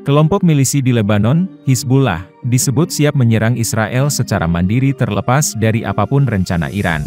Kelompok milisi di Lebanon, Hizbullah, disebut siap menyerang Israel secara mandiri terlepas dari apapun rencana Iran.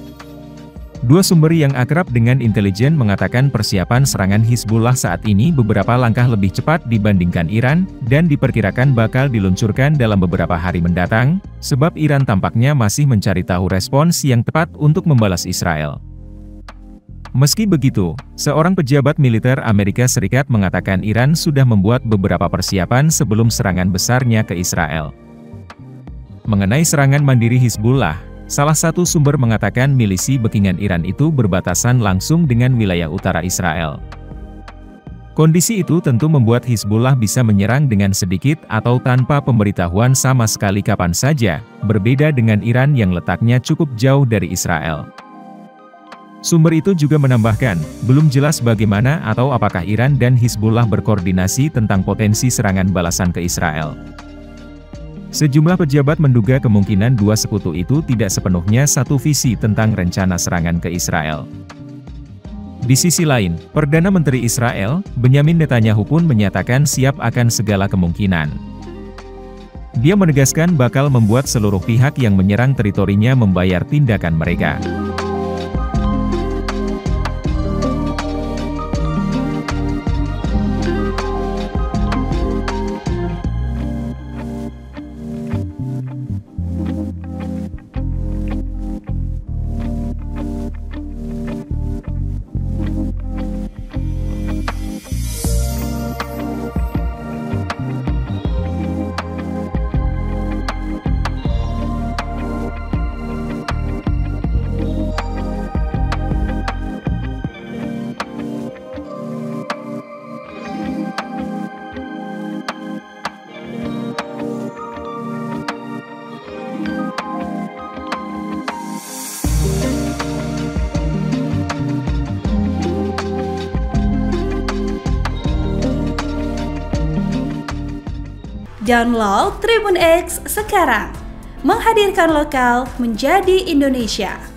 Dua sumber yang akrab dengan intelijen mengatakan persiapan serangan Hizbullah saat ini beberapa langkah lebih cepat dibandingkan Iran, dan diperkirakan bakal diluncurkan dalam beberapa hari mendatang, sebab Iran tampaknya masih mencari tahu respons yang tepat untuk membalas Israel. Meski begitu, seorang pejabat militer Amerika Serikat mengatakan Iran sudah membuat beberapa persiapan sebelum serangan besarnya ke Israel. Mengenai serangan mandiri Hizbullah, salah satu sumber mengatakan milisi backingan Iran itu berbatasan langsung dengan wilayah utara Israel. Kondisi itu tentu membuat Hizbullah bisa menyerang dengan sedikit atau tanpa pemberitahuan sama sekali kapan saja, berbeda dengan Iran yang letaknya cukup jauh dari Israel. Sumber itu juga menambahkan, belum jelas bagaimana atau apakah Iran dan Hizbullah berkoordinasi tentang potensi serangan balasan ke Israel. Sejumlah pejabat menduga kemungkinan dua sekutu itu tidak sepenuhnya satu visi tentang rencana serangan ke Israel. Di sisi lain, Perdana Menteri Israel, Benyamin Netanyahu pun menyatakan siap akan segala kemungkinan. Dia menegaskan bakal membuat seluruh pihak yang menyerang teritorinya membayar tindakan mereka. Download Tribun X sekarang, menghadirkan lokal menjadi Indonesia.